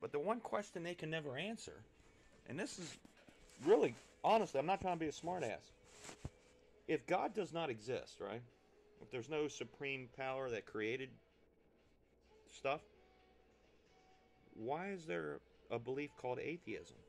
But the one question they can never answer, and this is really, honestly, I'm not trying to be a smartass. If God does not exist, right? If there's no supreme power that created stuff, why is there a belief called atheism?